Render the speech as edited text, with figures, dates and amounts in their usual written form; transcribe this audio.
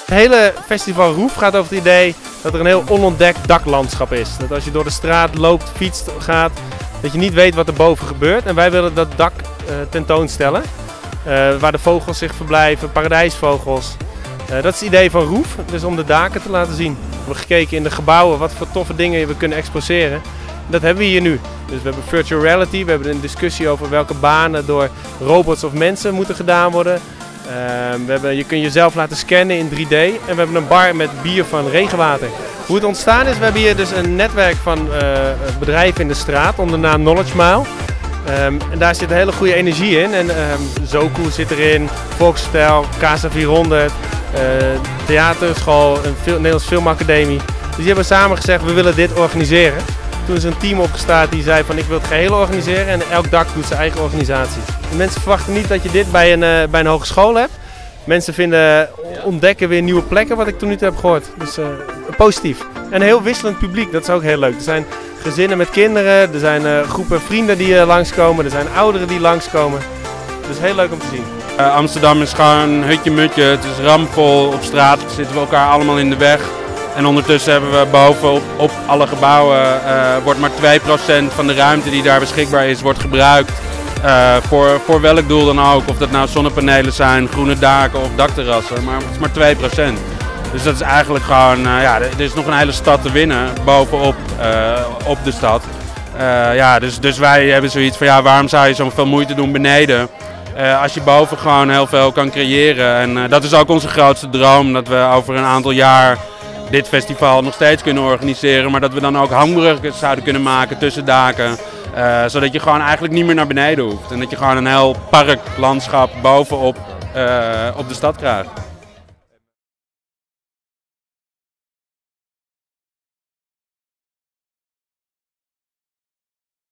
Het hele festival Roof gaat over het idee dat er een heel onontdekt daklandschap is. Dat als je door de straat loopt, fietst, gaat, dat je niet weet wat er boven gebeurt. En wij willen dat dak tentoonstellen. Waar de vogels zich verblijven, paradijsvogels. Dat is het idee van Roof, dus om de daken te laten zien. We hebben gekeken in de gebouwen wat voor toffe dingen we kunnen exposeren. Dat hebben we hier nu. Dus we hebben virtual reality, we hebben een discussie over welke banen door robots of mensen moeten gedaan worden. Je kunt jezelf laten scannen in 3D en we hebben een bar met bier van regenwater. Hoe het ontstaan is, we hebben hier dus een netwerk van bedrijven in de straat onder de naam Knowledge Mile. En daar zit een hele goede energie in. En Zoku zit erin, Volksstijl, Casa 400, theaterschool, een Nederlands Filmacademie. Dus die hebben samen gezegd, we willen dit organiseren. Toen is een team opgestart die zei van ik wil het geheel organiseren en elk dak doet zijn eigen organisatie. De mensen verwachten niet dat je dit bij een hogeschool hebt. Mensen ontdekken weer nieuwe plekken wat ik toen niet heb gehoord. Dus positief. En een heel wisselend publiek, dat is ook heel leuk. Er zijn gezinnen met kinderen, er zijn groepen vrienden die langskomen, er zijn ouderen die langskomen. Dus heel leuk om te zien. Amsterdam is gewoon hutje-mutje, het is ramvol, op straat zitten we elkaar allemaal in de weg. En ondertussen hebben we bovenop op alle gebouwen, wordt maar 2% van de ruimte die daar beschikbaar is, wordt gebruikt. Voor welk doel dan ook, of dat nou zonnepanelen zijn, groene daken of dakterrassen, maar het is maar 2%. Dus dat is eigenlijk gewoon, er is nog een hele stad te winnen bovenop op de stad. Dus wij hebben zoiets van, ja, waarom zou je zoveel moeite doen beneden? Als je boven gewoon heel veel kan creëren. En dat is ook onze grootste droom, dat we over een aantal jaar dit festival nog steeds kunnen organiseren. Maar dat we dan ook hangbruggen zouden kunnen maken tussen daken. Zodat je gewoon eigenlijk niet meer naar beneden hoeft. En dat je gewoon een heel parklandschap bovenop op de stad krijgt.